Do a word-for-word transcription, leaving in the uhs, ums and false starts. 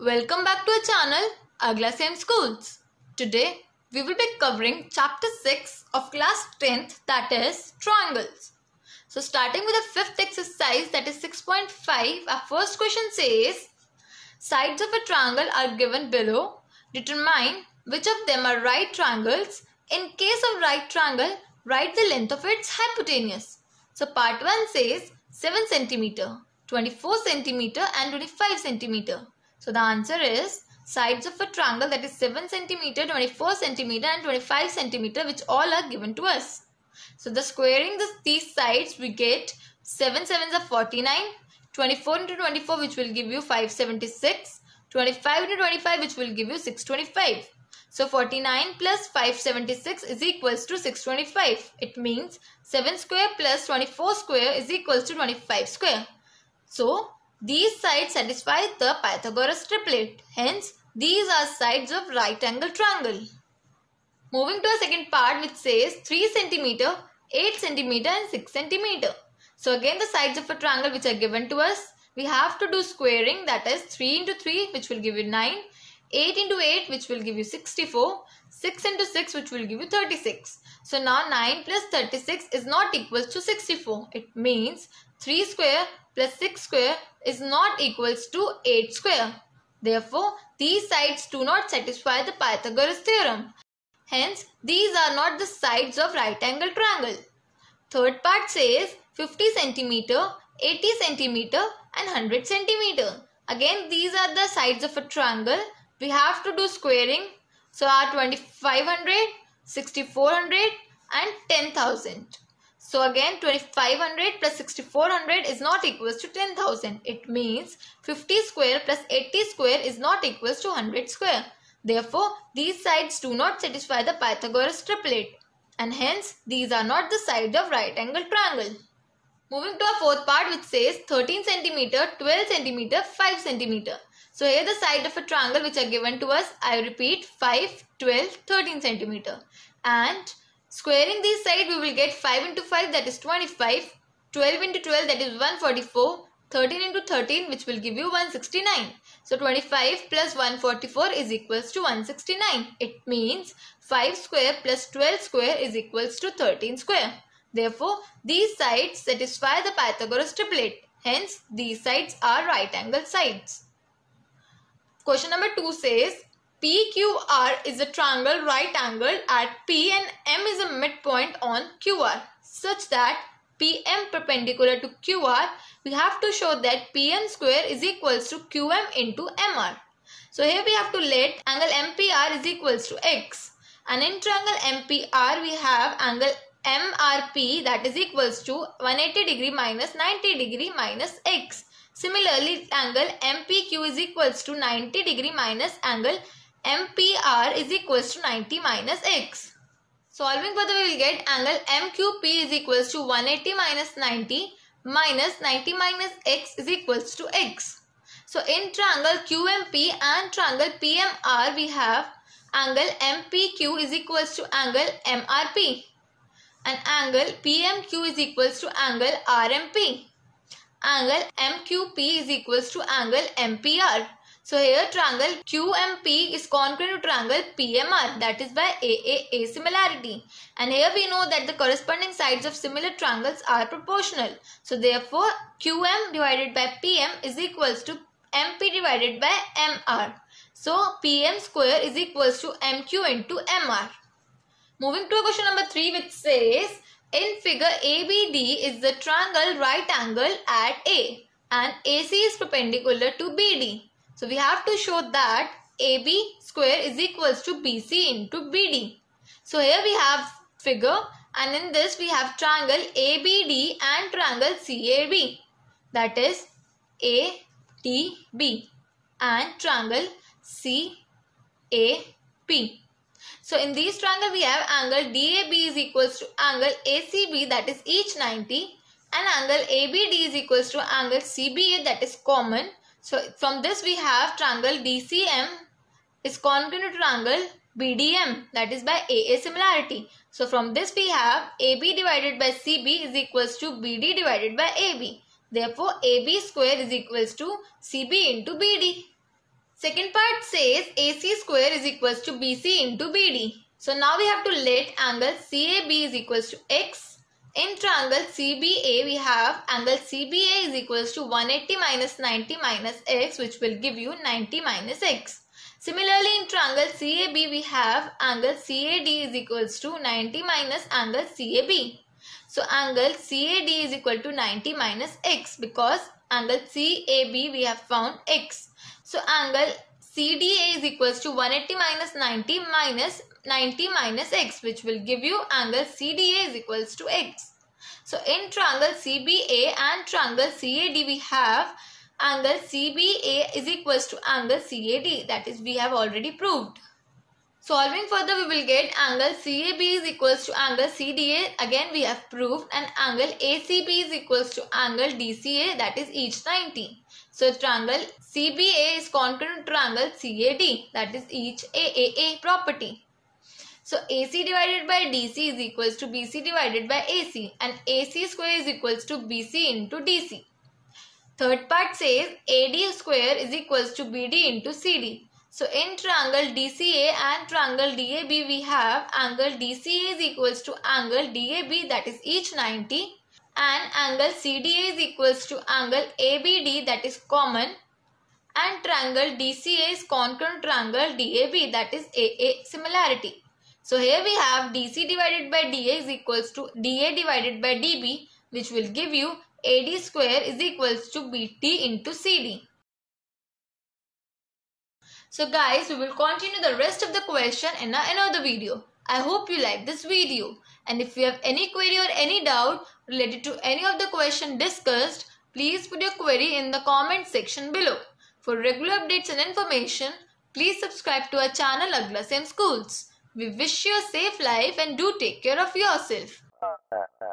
Welcome back to our channel Agla Same Schools. Today we will be covering chapter six of class tenth, that is triangles. So starting with the fifth exercise, that is six point five, our first question says sides of a triangle are given below. Determine which of them are right triangles. In case of right triangle, write the length of its hypotenuse. So part one says seven centimeter, twenty-four centimeter and twenty-five centimeter. So the answer is sides of a triangle, that is seven centimeter, twenty-four centimeter and twenty-five centimeter, which all are given to us. So the squaring this, these sides, we get seven sevens are forty-nine, twenty-four into twenty-four which will give you five seventy-six, twenty-five into twenty-five which will give you six twenty-five. So forty-nine plus five seventy-six is equals to six twenty-five. It means seven square plus twenty-four square is equals to twenty-five square. So these sides satisfy the Pythagoras triplet. Hence, these are sides of right angle triangle. Moving to a second part which says three centimeter, eight centimeter and six centimeter. So again the sides of a triangle which are given to us. We have to do squaring, that is three into three which will give you nine, eight into eight which will give you sixty-four, six into six which will give you thirty-six. So now nine plus thirty-six is not equals to sixty-four. It means three square plus six square is not equals to eight square. Therefore, these sides do not satisfy the Pythagoras theorem. Hence, these are not the sides of right angle triangle. Third part says fifty centimeter, eighty centimeter and one hundred centimeter. Again, these are the sides of a triangle. We have to do squaring. So, our twenty-five hundred, sixty-four hundred and ten thousand. So again twenty-five hundred plus sixty-four hundred is not equals to ten thousand. It means fifty square plus eighty square is not equals to one hundred square. Therefore, these sides do not satisfy the Pythagoras triplet, and hence these are not the sides of right angle triangle. Moving to our fourth part which says thirteen centimeter, twelve centimeter, five centimeter. So here the side of a triangle which are given to us. I repeat, five, twelve, thirteen centimeter. And squaring these sides, we will get five into five, that is twenty-five, twelve into twelve, that is one hundred forty-four, thirteen into thirteen which will give you one hundred sixty-nine. So twenty-five plus one hundred forty-four is equals to one hundred sixty-nine. It means five square plus twelve square is equals to thirteen square. Therefore, these sides satisfy the Pythagoras triplet. Hence, these sides are right angle sides. Question number two says P Q R is a triangle right angle at P and M is a midpoint on Q R such that P M perpendicular to Q R. We have to show that P M square is equals to Q M into M R. So here we have to let angle M P R is equals to X, and in triangle M P R we have angle M R P that is equals to one hundred eighty degree minus ninety degree minus X. Similarly, angle M P Q is equals to ninety degree minus angle M P R is equals to ninety minus X. Solving further, we will get angle M Q P is equals to one hundred eighty minus ninety minus ninety minus X is equals to X. So in triangle Q M P and triangle P M R, we have angle M P Q is equals to angle M R P, and angle P M Q is equals to angle R M P. Angle M Q P is equals to angle M P R. So here triangle Q M P is congruent to triangle P M R, that is by A A A similarity. And here we know that the corresponding sides of similar triangles are proportional. So therefore Q M divided by P M is equals to M P divided by M R. So P M square is equals to M Q into M R. Moving to question number three which says in figure A B D is the triangle right angle at A and A C is perpendicular to B D. So we have to show that A B square is equals to B C into B D. So here we have figure, and in this we have triangle A B D and triangle C A B, that is A D B and triangle C A P. So in these triangle we have angle D A B is equals to angle A C B, that is each ninety, and angle A B D is equals to angle C B A, that is common. So from this we have triangle D C M is congruent to triangle B D M, that is by A A similarity. So from this we have A B divided by C B is equals to B D divided by A B. Therefore A B square is equals to C B into B D. Second part says A C square is equals to B C into B D. So now we have to let angle C A B is equals to X. In triangle C B A, we have angle C B A is equals to one eighty minus ninety minus X, which will give you ninety minus X. Similarly, in triangle C A B, we have angle C A D is equals to ninety minus angle C A B. So angle C A D is equal to ninety minus X, because angle C A B we have found X. So angle C D A is equals to one eighty minus ninety minus ninety minus X, which will give you angle C D A is equals to X. So in triangle C B A and triangle C A D, we have angle C B A is equals to angle C A D, that is we have already proved. Solving further, we will get angle C A B is equals to angle C D A, again we have proved, and angle A C B is equals to angle D C A, that is each ninety. So triangle C B A is congruent to triangle C A D, that is each A A A property. So A C divided by D C is equals to B C divided by A C, and A C square is equals to B C into D C. Third part says A D square is equals to B D into C D. So in triangle D C A and triangle D A B, we have angle D C A is equals to angle D A B, that is each ninety, and angle C D A is equals to angle A B D, that is common, and triangle D C A is congruent to triangle D A B, that is A A similarity. So here we have D C divided by D A is equals to D A divided by D B, which will give you A D square is equals to B D into C D. So guys, we will continue the rest of the question in another video. I hope you like this video, and if you have any query or any doubt related to any of the question discussed, please put your query in the comment section below. For regular updates and information, please subscribe to our channel Agla Sem Schools. We wish you a safe life and do take care of yourself.